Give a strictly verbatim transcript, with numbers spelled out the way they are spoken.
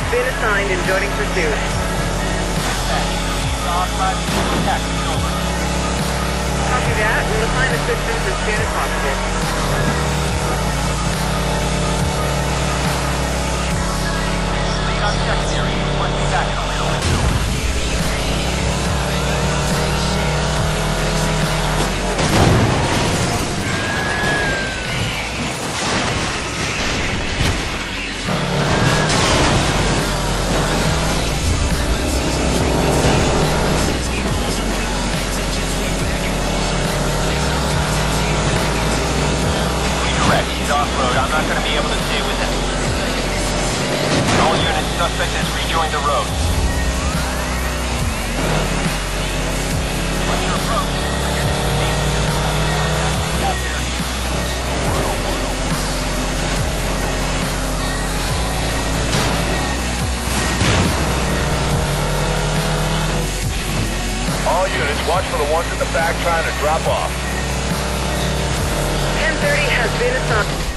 been assigned and joining pursuit. Copy that. We'll assign assistance as soon as possible. Lead on secondary. Requesting backup. Off-road. I'm not going to be able to stay with him. All units, suspect has rejoined the road. What's your approach? All units, watch for the ones in the back trying to drop off. ten thirty has been assigned.